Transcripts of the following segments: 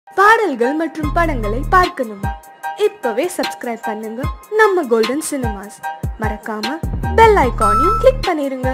பாடல்கள் மற்றும் படங்களை பார்க்கணுமா? இப்பவே சப்ஸ்கிரைப் பண்ணுங்க நம்ம கோல்டன் சினிமாஸ். மறக்காம பெல் ஐகானையும் கிளிக் பண்ணிருங்க.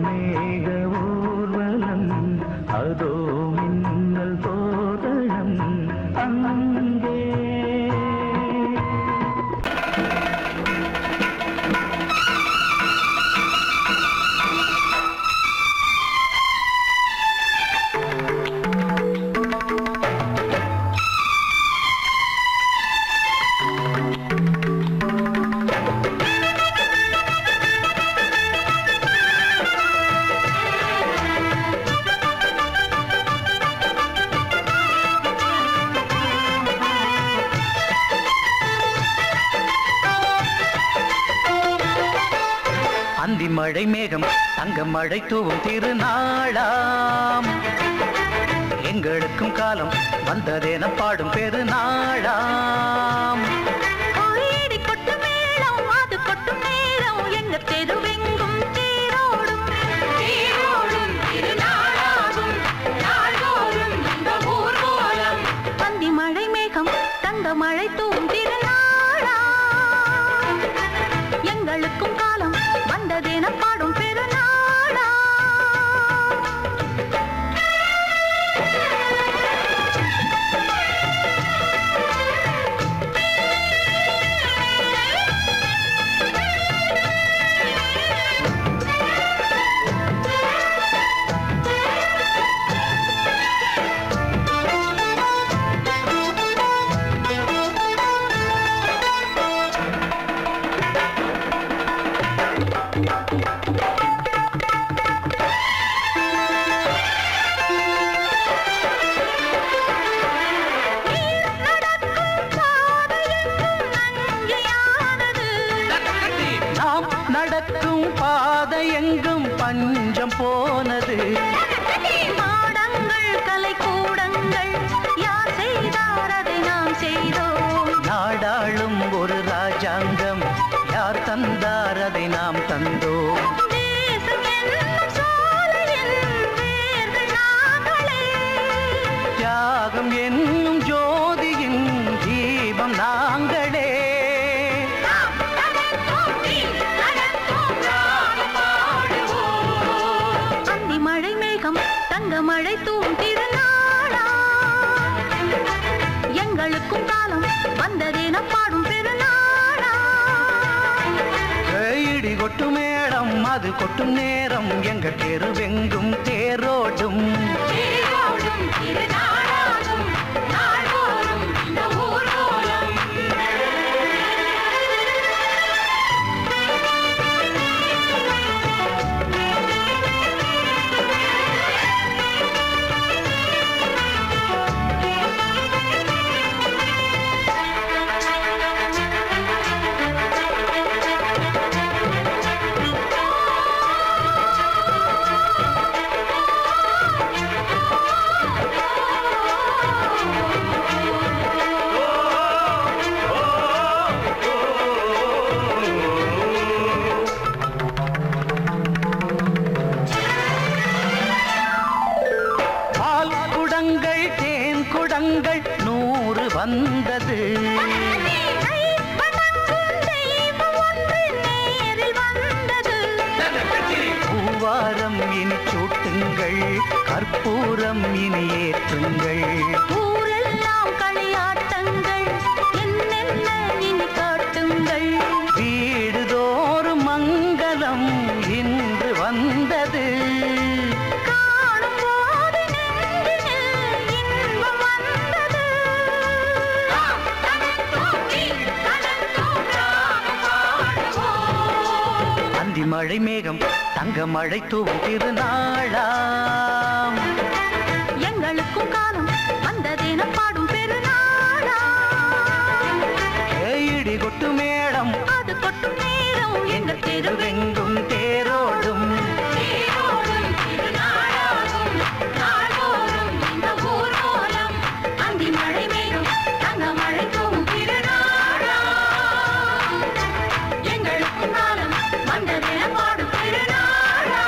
மேக ஊர்வலம் அதோ மின்னல் தோரணம் அங்கே மழை மேகம் தங்க மழை தூவும் திருநாளாம் எங்களுக்கும் காலம் வந்ததென பாடும் பெருநாளாம் கோயிடி கொட்டு மேளம் அது கொட்டும் நேரம் எங்க தெருவெங்கும் தேரோடும் தேரோடும் திருநாளாகும் நாள்தோறும் இந்த ஊர்வலம் பந்தி மழை மேகம் தங்க மழை தூவும் திருநாளாம் எங்களுக்கும் காலம் வந்ததென பாடும் பெருநாளா எங்கும் பஞ்சம் போனது மாடங்கள் கலை கூடங்கள் யார் செய்தார் அதை நாம் செய்தோம் நாடாளும் ஒரு ராஜாங்கம் யார் தந்தார் அதை நாம் தந்தோம் தேசம் என்னும் சோலையின் வேர்கள் நாங்களே தியாகம் என்னும் ஜோதியின் தீபம் நாங்களே தங்க மழை தூவும் திருநாளா எங்களுக்கும் காலம் வந்ததென பாடும் பெருநாளா இடி கொட்டு மேளம் அது கொட்டும் நேரம் எங்க தெருவெங்கும் தேரோடும் தேரோடும் திருநாளாகும் நாள்தோறும் இந்த ஊர்வலம் வந்தது பூவாரம் இனி சூட்டுங்கள் கற்பூரம் இனி ஏற்றுங்கள் ஊரெல்லாம் களியாட்டங்கள் என்னென்ன இனி காட்டுங்கள் வீடுதோறும் மங்களம் இன்று வந்தது மழை மேகம் தங்க மழை தூவும் திருநாளாம் எங்களுக்கும் காலம் வந்ததென பாடும் பெருநாளா இடி கொட்டு மேளம் அது கொட்டும் நேரம் எங்க தெருவெங்கும் தேரோடும் திருநாளாகும் நாள்தோறும் இந்த ஊர்வலம் அந்தி மழை மேகம் தங்க மழை தூவும் திருநாளா எங்களுக்கும் காலம் வந்ததென பாடும் பெருநாளா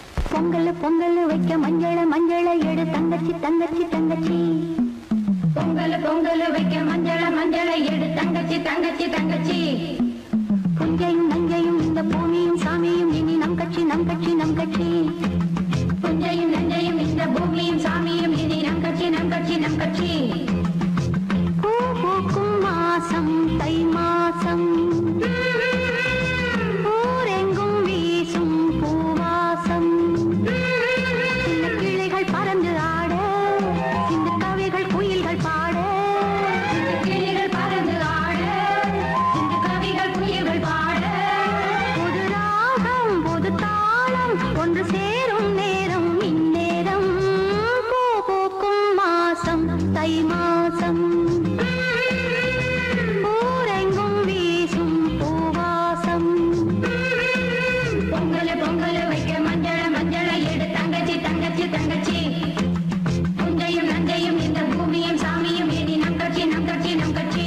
பொங்கல் பொங்கல் வைக்க மஞ்சள மஞ்சள எடு தங்கச்சி தங்கச்சி தங்கச்சி பொங்கல் பொங்கல் பொங்கல் வைக்க மஞ்சள மஞ்சளை எடு தங்கச்சி தங்கச்சி தங்கச்சி புஞ்சையும் நஞ்சையும் இந்த பூமியும் சாமியும் இனி நம் கட்சி நம் கட்சி நம் கட்சி புஞ்சையும் நஞ்சையும் இந்த பூமியும் சாமியும் இனி நம் கட்சி நம் கட்சி நம் கட்சி பூ பூக்கும் மாசம் தை மாசம் ஊரெங்கும் வீசும் பூவாசம் சின்ன கிளிகள் பறந்து ஆட சின்ன கவிகள் குயில்கள் பாட சின்ன கிளிகள் பறந்து ஆட சின்ன கவிகள் குயில்கள் பாட புது ராகம் புது தாளம் ஒன்று சேரும் நேரம் இந்நேரம் பூ பூக்கும் மாசம் தை மாசம் ஊரெங்கும் வீசும் பூவாசம் பொங்கல் பொங்கல் வைக்க மஞ்சள மஞ்சளை எடு தங்கச்சி தங்கச்சி தங்கச்சி புஞ்சையும் நஞ்சையும் இந்த பூமியும் சாமியும் இனி நம் கட்சி நம் கட்சி நம் கட்சி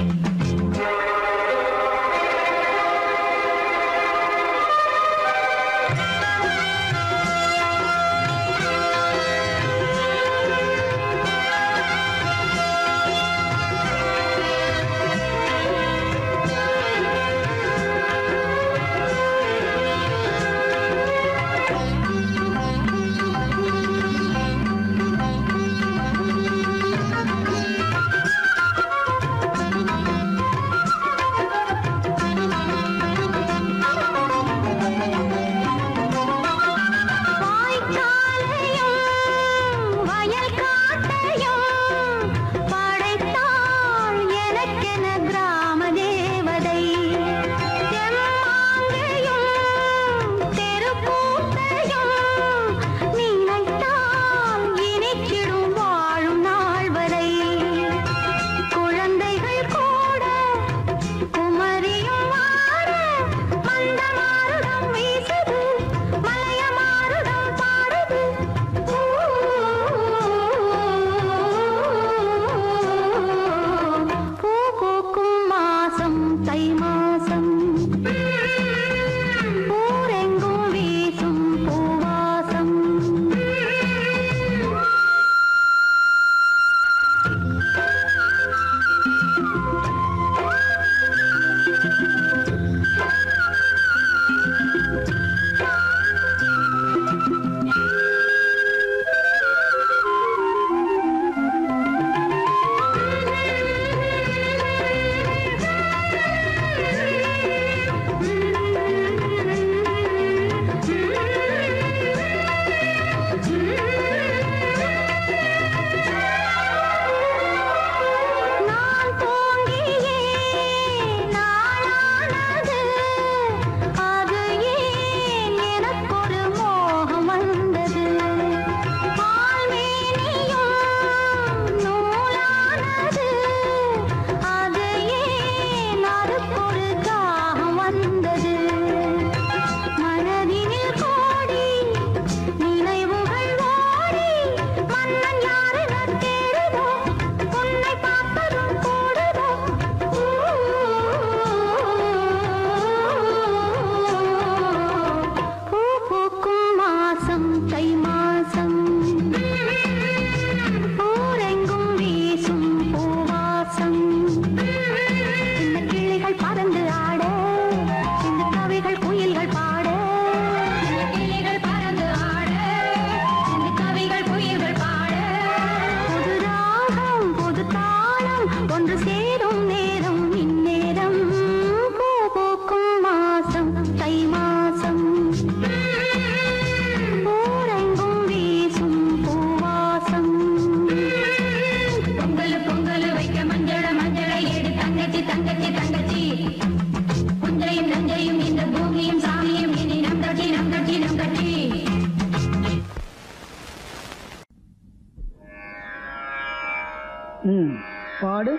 பாடு.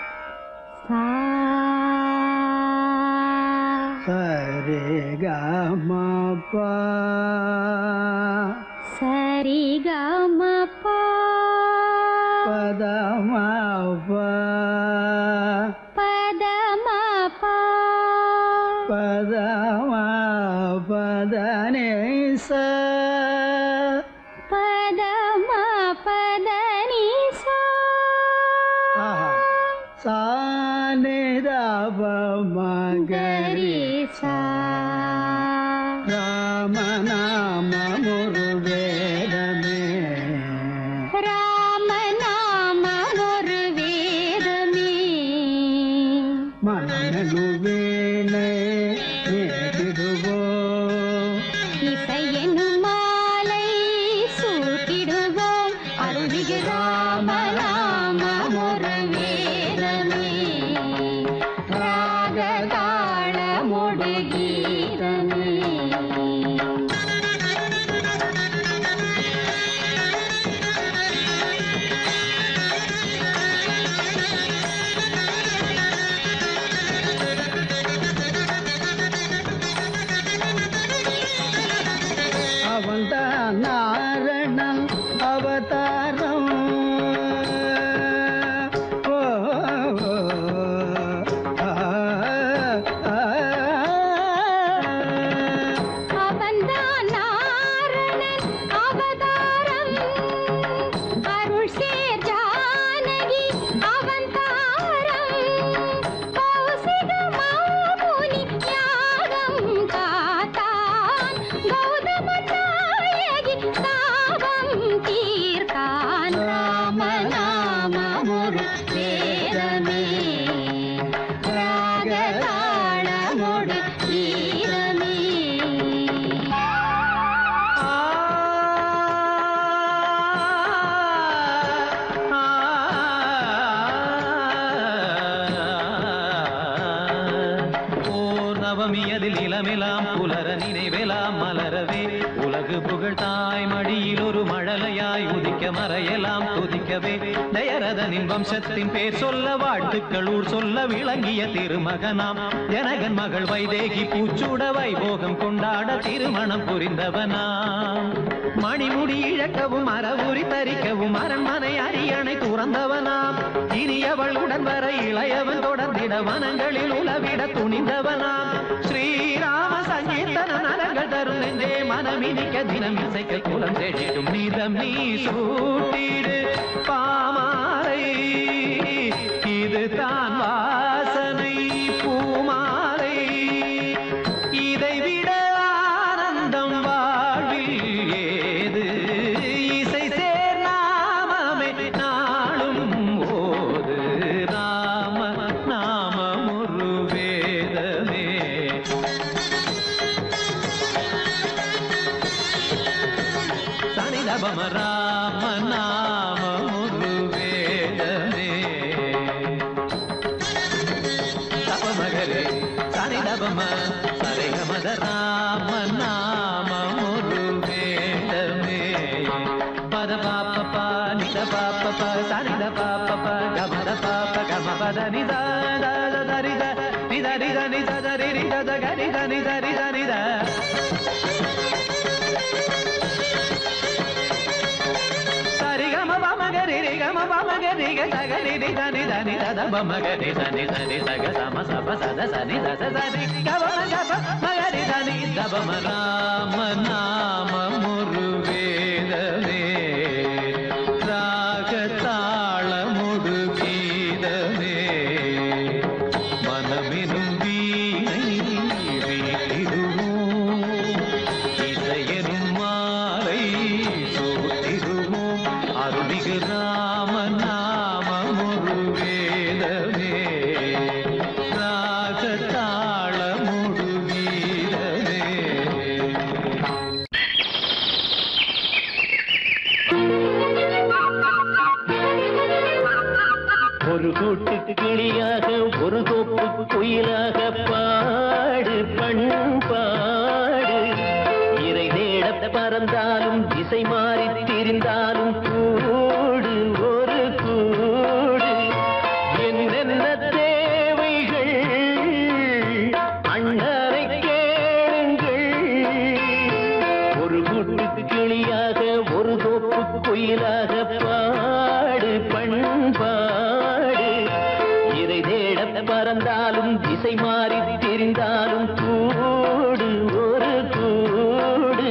சரி கமபா சரி கமபா பதமபா பதமபா பதம பதனேச பதம பதனிசா கரிசா ராமநாமமொரு வேதமே ராமநாமமொரு வேதமே மனமெனு வேளை ஏகிடுவோ இசையெனும் மாலை சூட்டிடுவோம் அருள்மிகு ராமநாமமொரு வேதமே ராகதாளமொடு கீதமே அவன்தான் நாரணன் அவதாரம் ஓ, ஆ, ஆ, அவன்தான் நாரணன் அவதாரம் அருள் சேர் ஜானகி அவதாரம் கௌசிக மாமுனி யாகம் காத்தான் கௌதம நாயகி தாபம் தீர்த்தான் ராமநாமமொரு வேதமே ராகதாளமொடு கீதமே ஓர் நவமியதில் இளமெலாம் புலர நினைவெலாம் மலரவே உலகு புகழ் தாய் மடியில் ஒரு மழலையாய் உதிக்க மறையெல்லாம் துதிக்கவே தயரதனின் வம்சத்தின் பேர் சொல்ல வாழ்த்துக்கள் ஊர் சொல்ல விளங்கிய திருமகனாம் ஜனகன் மகள் வைதேகி பூச்சூட வைபோகம் கொண்டாட திருமணம் புரிந்தவனாம் மணிமுடி இழக்கவும் அறவுரி தரிக்கவும் அரண்மனை அரியணை துறந்தவனாம் இனியவள் உடன் வர இளையவன் தொடர்ந்திட வனங்களில் உலவிட துணிந்தவனாம் ஸ்ரீராம சங்கீர்த்தன நரங்கள் தரும் நெஞ்சே மனமினிக்க தினம் இசைக்க குலம் தேடிடும் நீதம் நீ சூட்டிடு பாமாலை இது தான் வாசனை பூமாலை இதை விட ஆனந்தம் வாழ்வில் ஏது இசை சேர் நாமமே நாளும் ஓது ராம நாமமொரு வேதமே சனிதபம ராம நாமமொரு வேதமே தபமகரே சனிதபம சரிகமத ராம நாமமொரு வேதமே பத பாப்ப நித பாப்ப சனித பாப்ப கமத பாப்ப கமபத நித தரித நித நித நித தரி நித கரித நித நித நித சரிகம பமகரி ரிகம பமகரி கசகரி நித நித நித பமகரி சனி சனி சக சம சப சத சனி தச சனி கவன கப மகரி சனி தபம ராம நாமமொரு வேதமே ராகதாளமொடு கீதமே மனமெனும் வீணை வீட்டிடுவோம் இசையெனும் மாலை சூட்டிடுவோம் அருள்மிகு ராம நாமமொரு வேதமே ராகதாளமொடு கீதமே ஒரு கூட்டு கிளியாக ஒரு தோப்பு குயிலாக பாடு பண்பாடு இறை தேட பறந்தாலும் திசை மாறி திரிந்தாலும் கூடு ஒரு கூடு என்னென்ன தேவைகள் அண்ணரை கேளுங்கள் ஒரு கூட்டு கிளியாக ஒரு தோப்பு குயிலாக பாடு பண்பாடு இறை தேட பறந்தாலும் திசை மாறி தெரிந்தாலும் கூடு ஒரு கூடு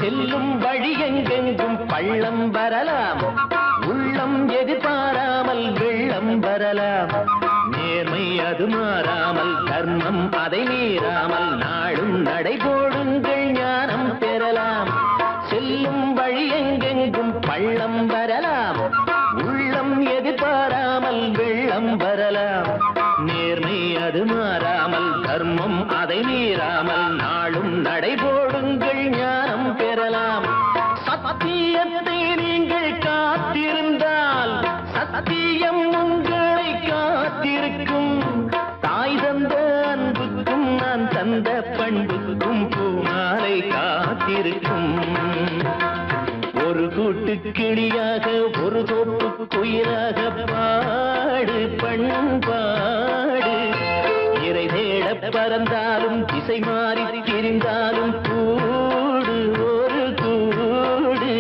செல்லும் வழி எங்கெங்கும் பள்ளம் வரலாம், உள்ளம் எதிர்பாராமல் வெள்ளம் வரலாம். நேர்மை அது மாறாமல், தர்மம் அதை மீறாமல், நாளும் நடைபோடுங்கள் ஞானம் பெறலாம். செல்லும் வழி எங்கெங்கும் பள்ளம் வரலாம், உள்ளம் எதிர்பாராமல் வெள்ளம் வரலாம். நேர்மை அது மாறாமல், தர்மம் அதை மீறாமல், நாளும் நடைபோடுங்கள் ஞானம் பெறலாம். சத்தியத்தை நீங்கள் காத்திருந்தால் சத்தியம் உங்களை காத்திருக்கும். தாய் தந்த அன்புக்கும் நான் தந்த பண்புக்கும் பூமாலை காத்திருக்கும். ஒரு கூட்டு கிளியாக ஒரு தோப்பு குயிலாக பாடு பண்பாடு. இறை தேட பறந்தாலும் திசை மாறி திரிந்தாலும் கூடு ஒரு கூடு.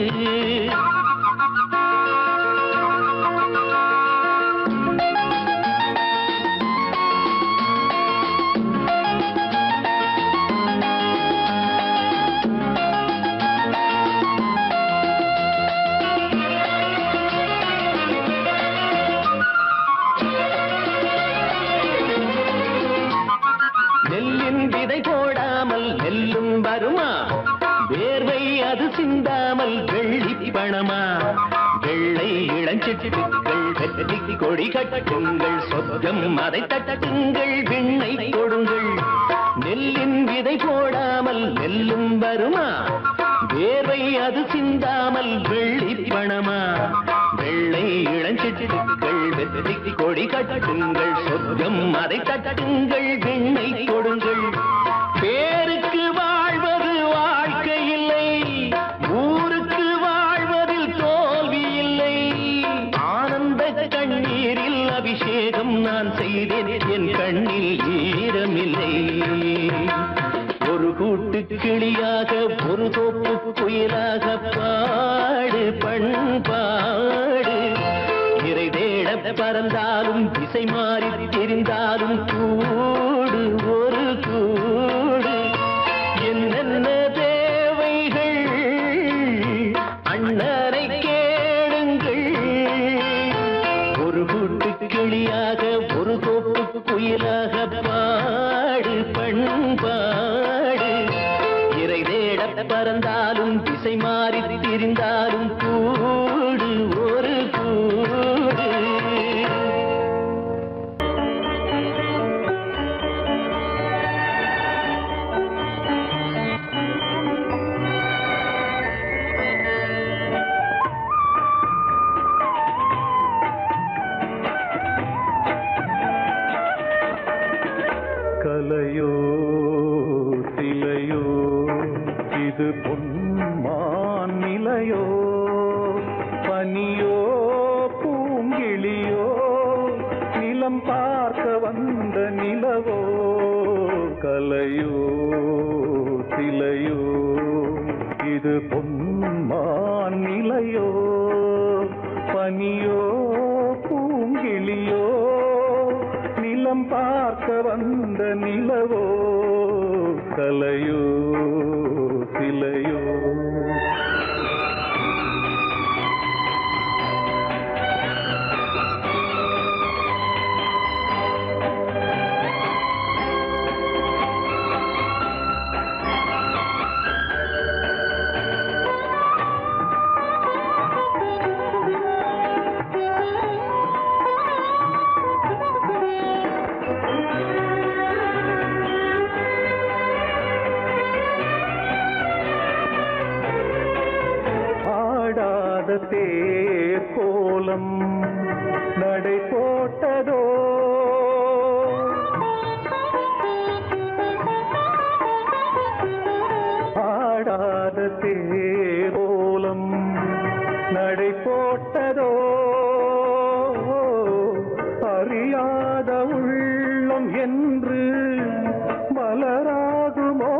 நெல்லும் வருமா, வேர்வை அது சிந்தாமல் வெள்ளி பணமா. வெள்ளை இளஞ்சிட்டுக்கள் வெற்றி கொடி கட்டுங்கள், சொர்க்கம் அதை தட்டுங்கள், விண்ணை கொடுங்கள். நெல்லின் விதை போடாமல் நெல்லும் வருமா, வேர்வை அது சிந்தாமல் வெள்ளி பணமா. வெள்ளை இளஞ்சிட்டுக்கள் வெற்றி கொடி கட்டுங்கள், சொர்க்கம் அதை தட்டுங்கள், விண்ணை கொடுங்கள். பேருக்கு வாழ்வது வாழ்க்கை இல்லை, ஊருக்கு வாழ்வதில் தோல்வி இல்லை. ஆனந்த கண்ணீரில் அபிஷேகம் நான் செய்தேன், என் கண்ணில் ஈரமில்லை. ஒரு கூட்டு கிளியாக ஒரு தோப்பு குயிலாக பாடு பண்பாடு. இறை தேட பறந்தாலும் திசை மாறி தெரிந்தாலும் கூடு ஒரு கூடு. என்னென்ன தேவைகள் அண்ணனை கேளுங்கள். ஒரு கூட்டு கிளியாக ஒரு தோப்பு குயிலாக பாடு பண்பாடு. இறை தேட பறந்தாலும் திசை மாறி திரிந்தாலும் கூடு ஒரு கூடு. கலையோ சிலையோ இது பொன்மான் நிலையோ, பனியோ பூங்கிளியோ நிலம் பார்க்க வந்த நிலவோ. கலையோ சிலையோ இது பொன்மான் நிலையோ, பனியோ பூங்கிளியோ நிலம் பார்க்க வந்த நிலவோ. கலையோ சிலையோ. தேர் கோலம் நடை போட்டதோ, ஆடாத தேர் கோலம் நடை போட்டதோ. அறியாத உள்ளம் என்று மலராகுமோ,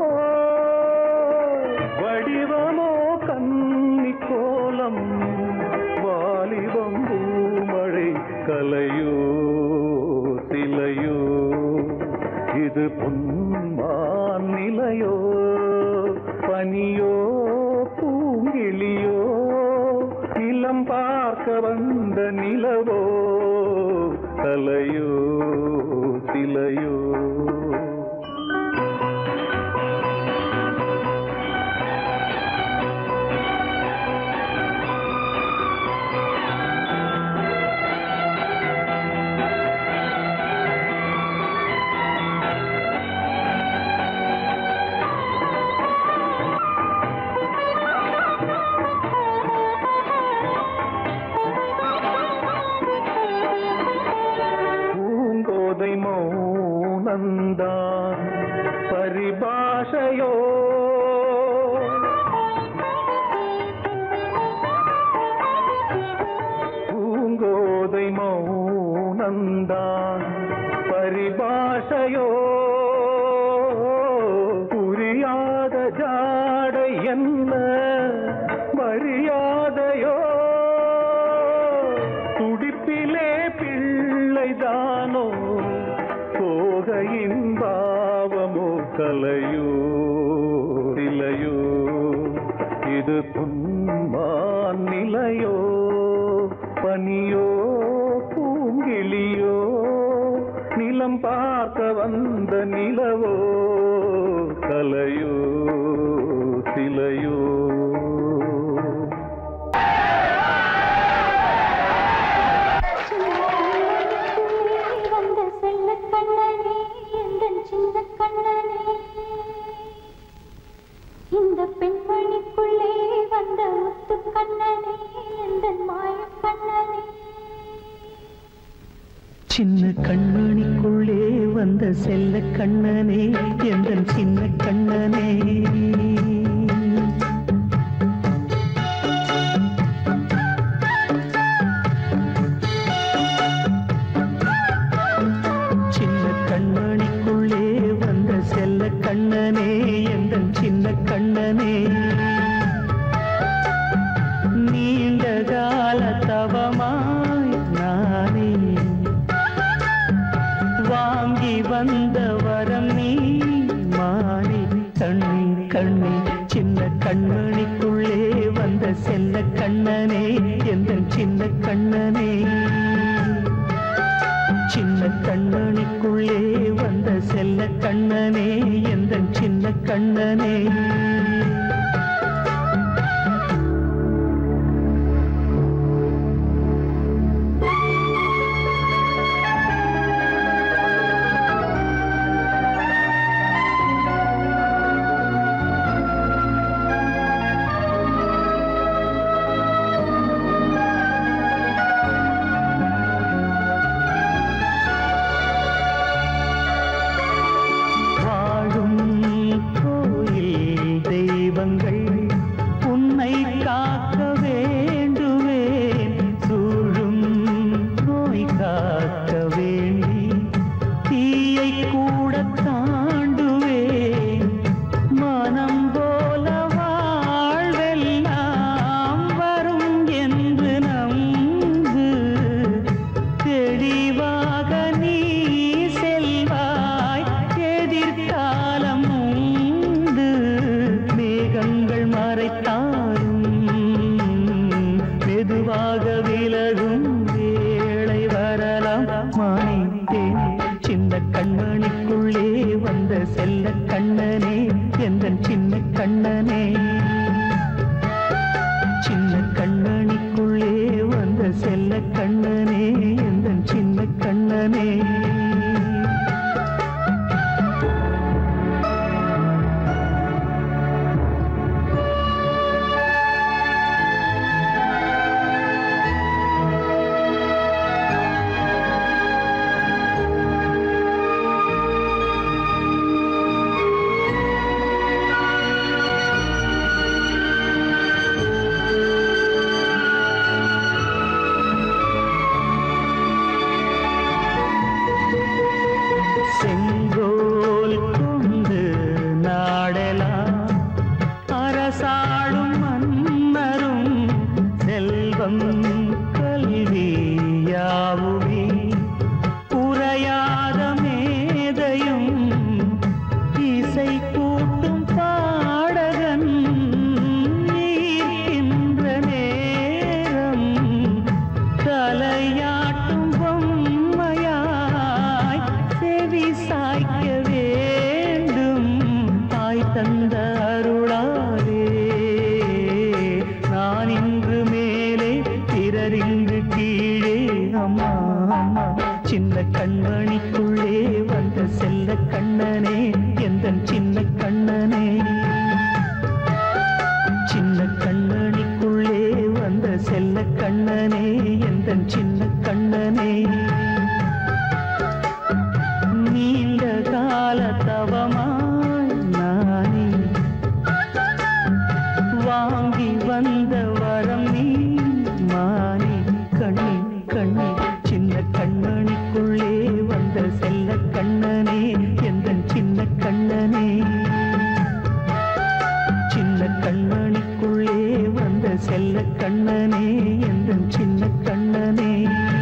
வடிவமோ கன்னி கோலம் வாலிபம் பூமழை. கலையோ சிலையோ இது பொன்மான் நிலையோ, பனியோ நிலவோ கலையோ சிலையோ மௌனந்தான் பரிபாஷையோ பூங்கோதை மௌனந்தான் பரிபாஷையோ புரியாத ஜாடை என்ன மரியாதையோ துடிப்பிலே பிள்ளைதானோ சோகையின் பாவமோ கலையோ சிலையோ இது புன்மான் நிலையோ பனியோ பூங்கிளியோ நிலம் பார்க்க வந்த நிலவோ கலையோ சிலையோ இந்த பெண்மணிக்குள்ளே வந்த முத்து கண்ணனே இந்த மாய கண்ணனே சின்ன கண்மணிக்குள்ளே வந்த செல்ல கண்ணனே எந்தன் சின்ன கண்ணனே சின்ன கண்மணிக்குள்ளே வந்த செல்ல கண்ணனே எந்தன் சின்ன கண்ணனே நீண்ட கால தவமாய் நானே வாங்கி வந்த வரம் நீ மாறி கண்ணி கண்ணி சின்ன கண்மணிக்குள்ளே வந்த செல்ல கண்ணனே எந்தன் சின்ன கண்ணனே சின்ன கண்மணிக்குள்ளே வந்த செல்ல கண்ணனே எந்தன் சின்ன கண்ணனே உன்னை காக்க வேண்டுவேன் சூழும் நோய் காக்க வேண்டி தீயை கூட தாண்டுவேன் மனம் போல வாழ்வெல்லாம் வரும் என்று நம்பு தெளிவாக நீ செல்வாய் எதிர்காலம் உண்டு மேகங்கள் மறைத்தாலும் மெதுவாக விலகும் வேளை வரலாம் மானித்தேன் சின்ன கண்மணிக்குள்ளே வந்த செல்ல கண்ணனே எந்தன் சின்ன கண்ணனே சின்ன கண்மணிக்குள்ளே வந்த செல்ல கண்ணனே எந்தன் சின்ன கண்ணனே செங்கோல் கொண்டு நாடலாம் அரசாளும் மன்னரும் செல்வம் கல்வியாவுமே உரையாத மேதையும் இசை கூட்டும் பாடகன் ஈர்க்கின்ற நேரம் தலை கண்மணிக்குள்ளே வந்த செல்ல கண்ணனே எந்தன் சின்ன கண்ணனே சின்ன கண்மணிக்குள்ளே வந்த செல்ல கண்ணனே எந்தன் சின்ன கண்ணனே நீண்ட கால தவமாய் நானே வாங்கி வந்த வரம் நீ மானே கண்ணே கண்ணே சின்ன கண்ணனுக்குள்ளே வந்த செல்ல கண்ணனே எந்தன் சின்ன கண்ணனே சின்ன கண்ணனுக்குள்ளே வந்த செல்ல கண்ணனே எந்தன் சின்ன கண்ணனே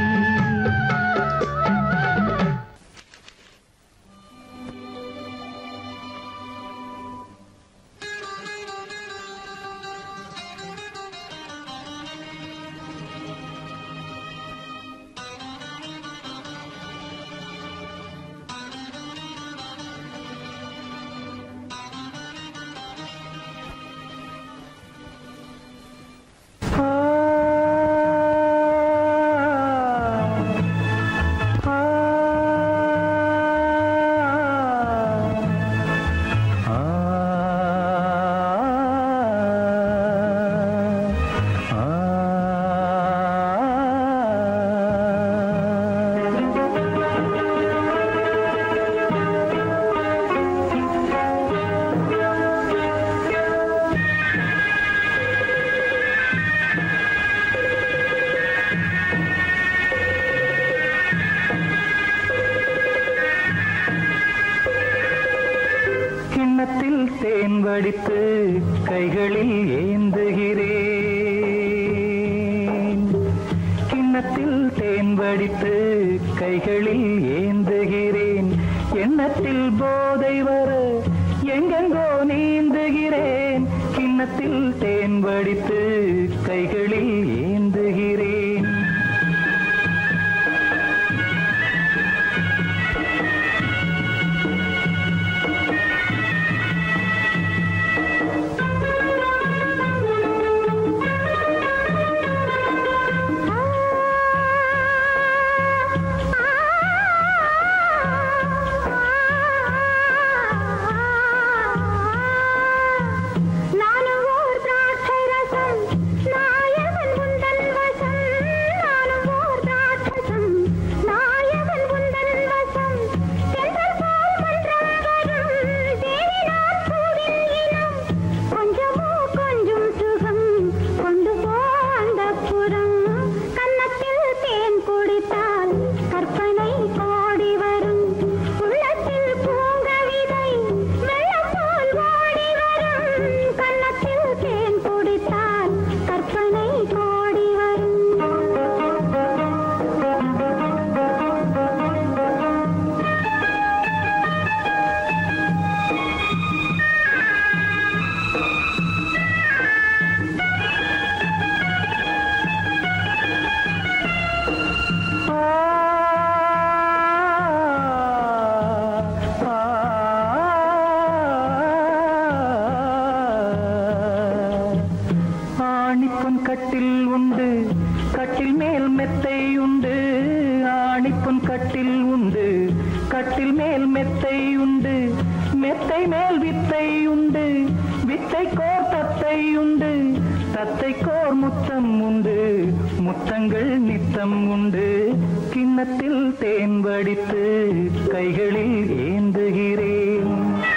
தேன் வடித்து கைகளில் ஏந்துகிறேன் கிண்ணத்தில் தேன் வடித்து கைகளில் ஏந்துகிறேன் எண்ணத்தில் போதை வர எங்கெங்கோ நீந்துகிறேன் கிண்ணத்தில் தேன் வடித்து கைகளில் ஏந்துகிறேன் கட்டில் உண்டு கட்டில் மேல் மெத்தை உண்டு ஆணிப்பொன் கட்டில் உண்டு கட்டில் மேல் மெத்தை உண்டு மெத்தை மேல் வித்தை உண்டு வித்தை கோர் தத்தை உண்டு தத்தை கோர் முத்தம் உண்டு முத்தங்கள் நித்தம் உண்டு கிண்ணத்தில் தேன் வடித்து கைகளில் ஏந்துகிறேன்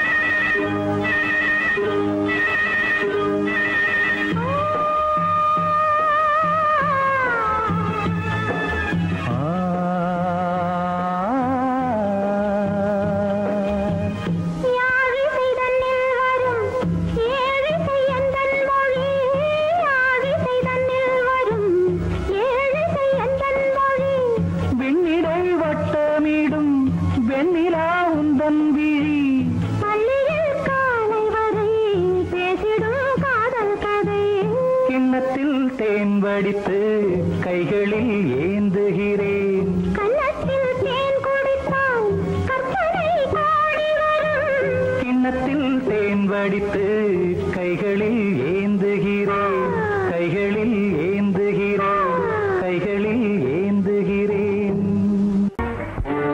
தேன் வடித்து கைகளில் ஏந்துகிறேன் கண்ணத்தில் தேன் குடித்தால் கற்பனை கோடி வரும் கிண்ணத்தில் தேன் வடித்து கைகளில் ஏந்துகிறேன் கைகளில் ஏந்துகிறேன் கைகளில் ஏந்துகிறேன்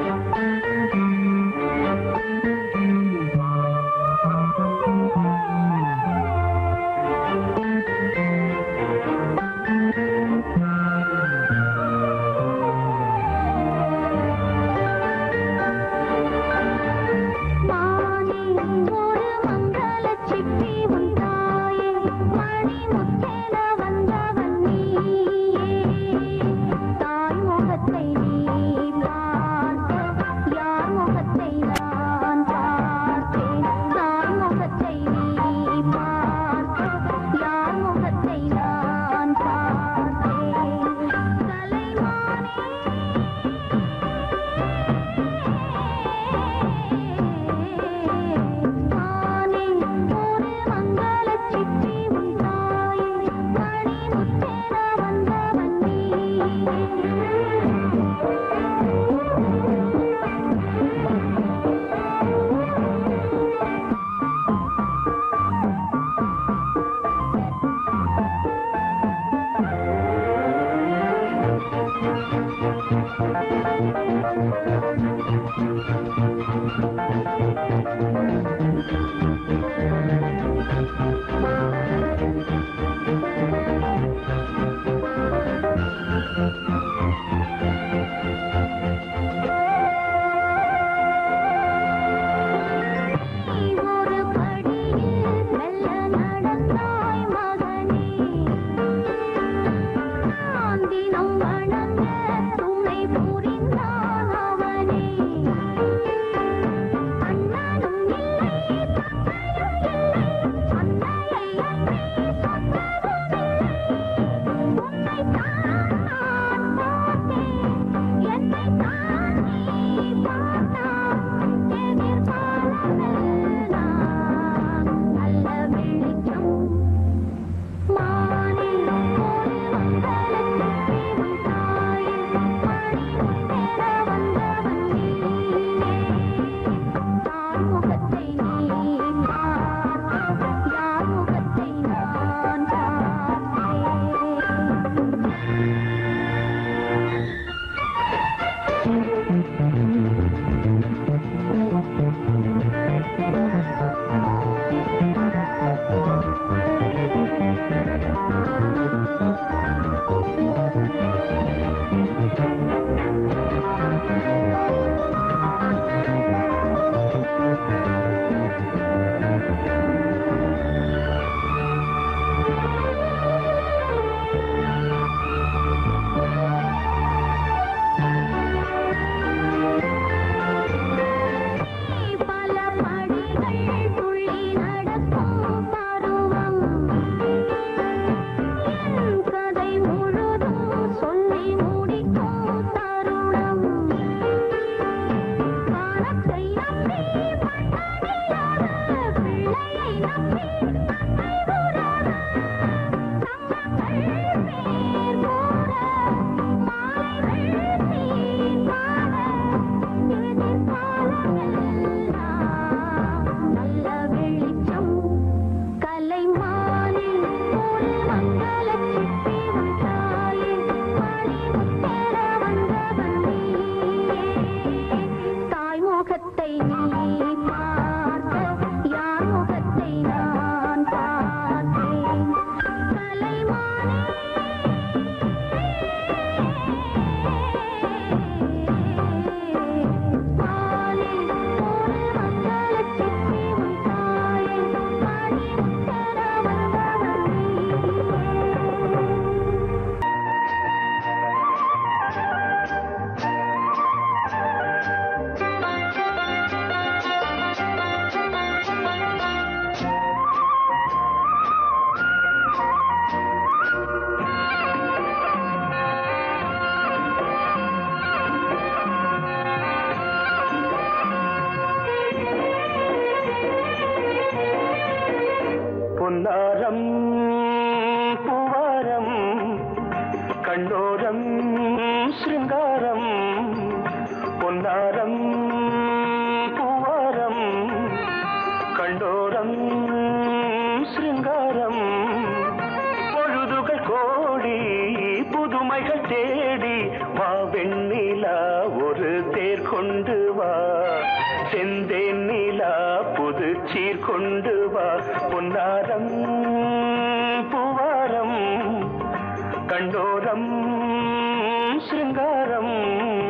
பொன்னாரம் பூவாரம் கண்ணோரம் சிருங்காரம் பொன்னாரம் பூவாரம் கண்டோரம் சிருங்காரம் பொழுதுகள் கோடி புதுமைகள் தேடி வா வெண்ணிலா ஒரு தேர் கொண்டு வா செந்தேன் நிலா புது சீர் கொண்டு வா பொன்னாரம் பூவாரம் கண்டோரம் சிருங்காரம்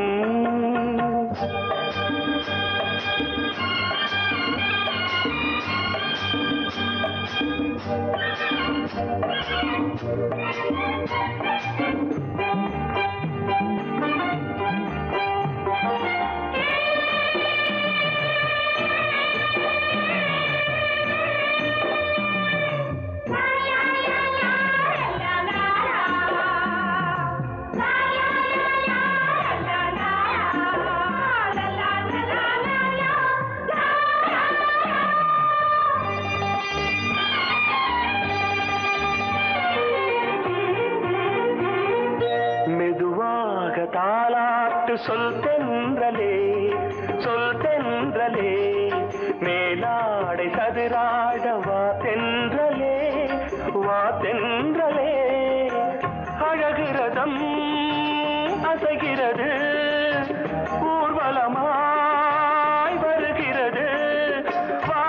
தாலாட்டு சொல் தென்றலே மேலாடை சதுராட வா தென்றலே அழகிறதம் அசைகிறது ஊர்வலமாய் வருகிறது வா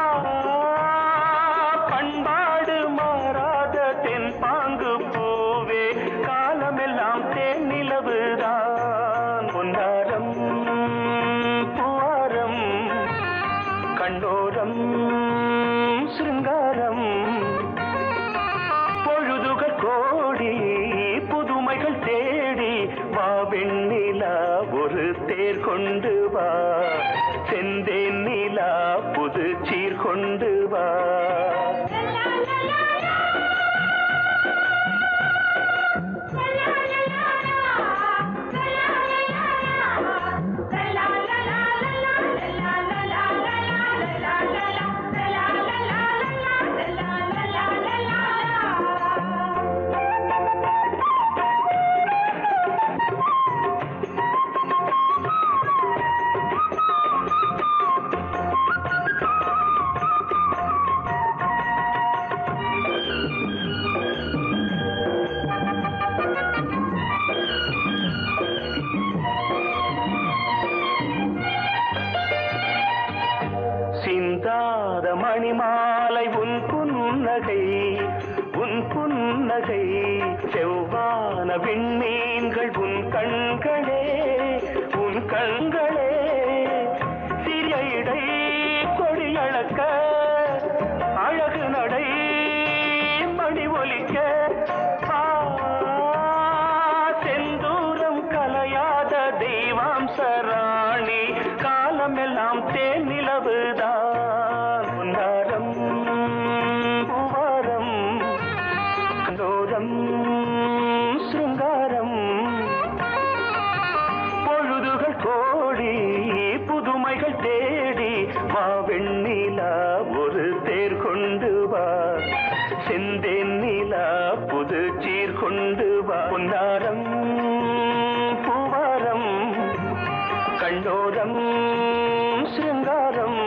பண்பாடு மாறாத தென் பாங்கு பூவே காலமெல்லாம் தேன் நிலவுதான் பொன்னாரம் பூவாரம் கண்டோரம் சிருங்காரம் பொழுதுகள் கோடி புதுமைகள் தேடி வா வெண்ணிலா ஒரு தேர் கொண்டு வா செந்தேன் நிலா புது சீர் கொண்டு வா சிந்தாத மணிமாலை உன் புன்னகை செவ்வான விண்மீன்கள் உன் கண்களே சிறிய இடை கொடியளக்க அழகு நடை மணி ஒலிக்க செந்தூரம் கலையாத தெய்வாம்சராணி காலமெல்லாம் தேன் நிலவுதான் பொன்னாரம் பூவாரம் கண்டோரம் சிருங்காரம் பொழுதுகள் கோடி புதுமைகள் தேடி வா வெண்ணிலா ஒரு தேர் கொண்டு வா செந்தேன் நிலா புது சீர் கொண்டு வா பொன்னாரம் பூவாரம் கண்டோரம் சிருங்காரம்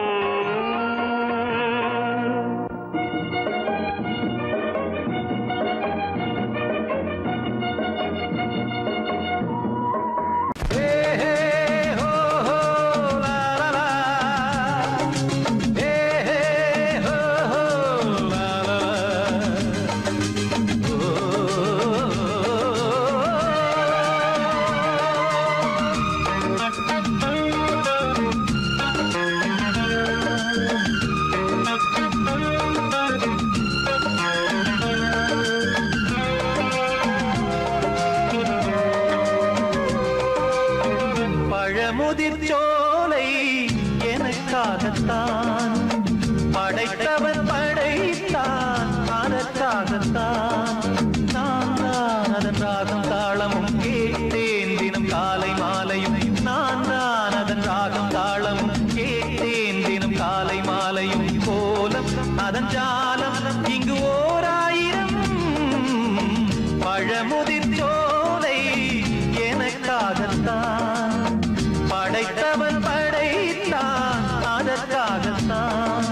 பழமுதிர்ச்சோலை எனக்காகத்தான் படைத்தவன் படைத்தான் அதற்காகத்தான் நான் தான் அதன் ராகம் தாளமும் கேட்டேன் தினம் காலை மாலையும் நான் தான் அதன் ராகம் தாளமும் கேட்டேன் தினம் காலை மாலையும் கோலம் அதன் ஜாலம் இங்கு பழமுதிர் சோலை எனக்காகத்தான் படைத்தவன் படைத்தான் அதற்காகத்தான்.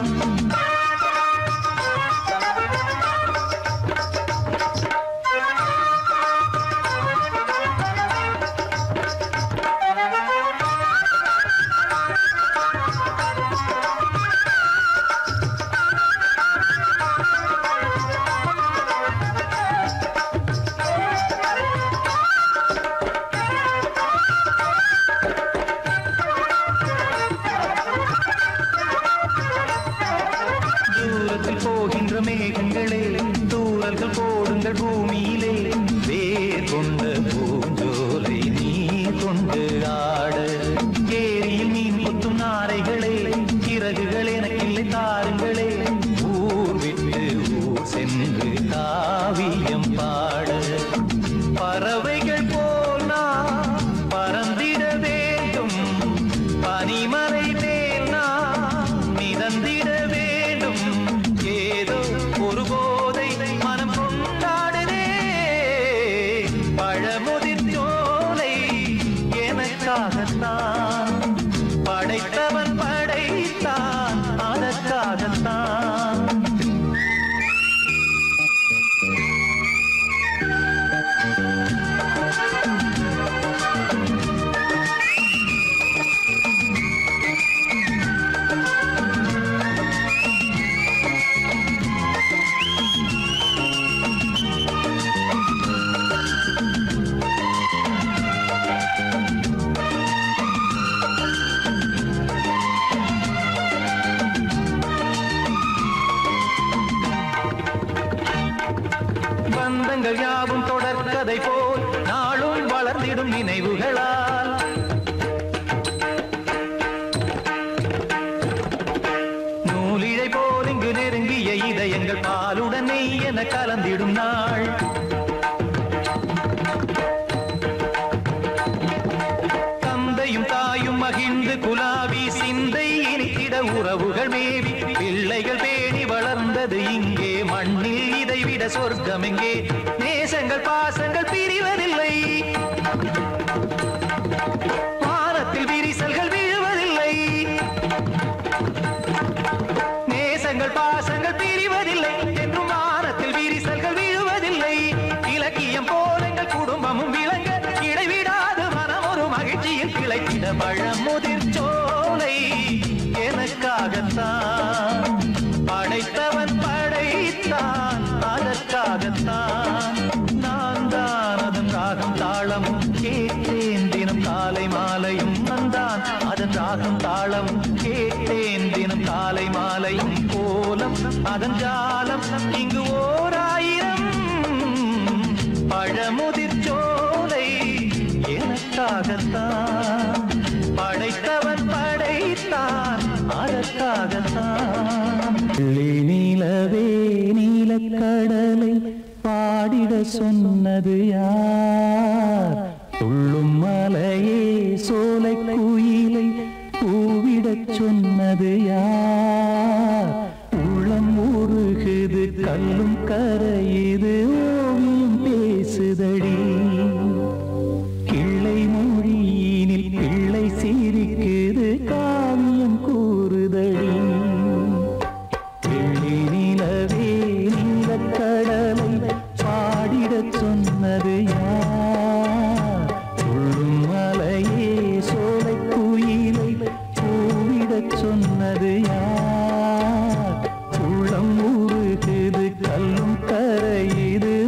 போகின்ற மேகங்களே தூரல்கள் போடுங்கள் பூமியிலே வேர் கொண்ட பூஞ்சோலை நீ கொண்டு ஆட ஏரியில் மீன் கொத்தும் நாரைகளே இறகுகள் எனக்கில்லை தாருங்களே ஊர் விட்டு ஊர் சென்று காவியம் பாட பறவைகள் போல் நான் பறந்திட வேண்டும் பனிமலை மேல் நான் மிதந்திட வேண்டும் ஏதோ ஒரு போதை மனம் கொண்டாடுதே பழமுதிர் சோலை எனக்காகத்தான் படைத்தவன் படைத்தான் அதற்காகத்தான். பந்தங்கள் யாவும் தொடர்கதை போல் நாளும் வளர்ந்திடும் நினைவுகளால் நூலிழை போல் இங்கு நெருங்கிய இதயங்கள் பாலுடன் நெய் என கலந்திடும் நாள் தந்தையும் தாயும் மகிழ்ந்து குலாவி சிந்தை இனித்திட உறவுகள் மேவி பிள்ளைகள் பேணி வளர்ந்தது இங்கே மண்ணில் இதைவிட சொர்க்கம் எங்கே நேசங்கள் பாசங்கள் பிரிவதில்லை வானத்தில் விரிசல்கள் விழுவதில்லை நேசங்கள் பாசங்கள் பிரிவதில்லை என்றும் வானத்தில் விரிசல்கள் விழுவதில்லை இலக்கியம் போல எங்கள் குடும்பமும் விளங்க இடைவிடாது மனம் ஒரு மகிழ்ச்சியில் கிளைத்திட பழமுதிர் சோலை எனக்காகத்தான் படைத்தவன் படைத்தான் அதற்காகத்தான். நான் தான் அதன் ராகம் தாளமும் கேட்டேன் தினம் காலை மாலையும் வந்தான் அதன் ராகம் தாளமும் கேட்டேன் தினம் காலை மாலையும் கோலம் அதன் ஜாலம் இங்கு ஓர் ஆயிரம் பழமுதிர் சோலை எனக்காகத்தான் படைத்தவன் படைத்தான் அதற்காகத்தான். நிலவே நீலக்கடலை பாடிட சொன்னது யார் துள்ளும் மலையே சோலை குயிலை கூவிடச் சொன்னது யார் உள்ளம் உருகுது கல்லும் கரையுது ஓவியம் பேசுதடி கிள்ளை மொழியினில் பிள்ளை சிரிக்குது காவியம் கூறுதடி நிலவே நீலக்கடலை பாடிடச் சொன்னது யார் துள்ளும் மலையே சோலை குயிலை கூவிடச் சொன்னது யார் உள்ளம் உருகுது கல்லும் கரையுது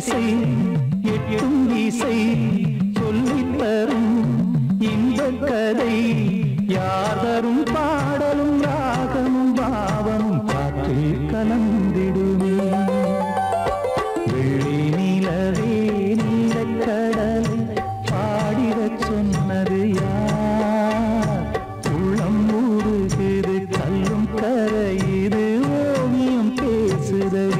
திசை எட்டும் திசை சொல்லித் தரும் இந்த கதை யார் தரும் பாடலும் ராகமும் பாவமும் காற்றில் கலந்திடுமே வெள்ளி நிலவே நீலக்கடல் பாடிடச் சொன்னது யார் உள்ளம் ஊறுகிறது கல்லும் கரையுது ஓவியம் பேசுதடி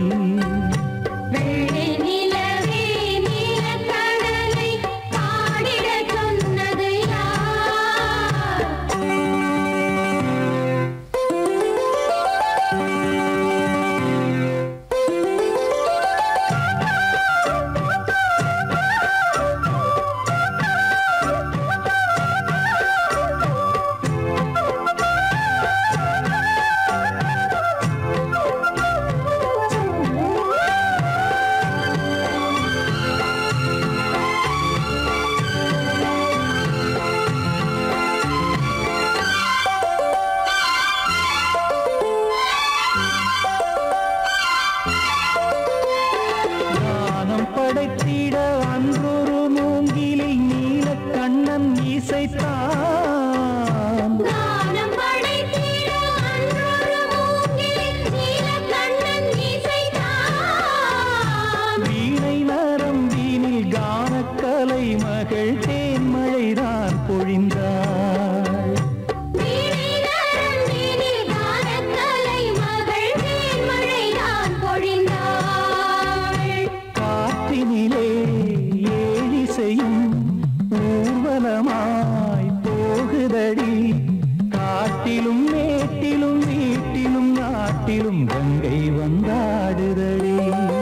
படைத்திட அன்றொரு மூங்கிலில் நீல கண்ணன் இசைத்தான் வீணை நரம்பினில் கானக்கலை மகள் தேன்மழைதான் பொழிந்தாள் காற்றினிலே ஏழிசையும் ஊர்வலமாய் போகுதடி காட்டிலும் மேட்டிலும் வீட்டிலும் நாட்டிலும் கங்கை வந்தாடுதடி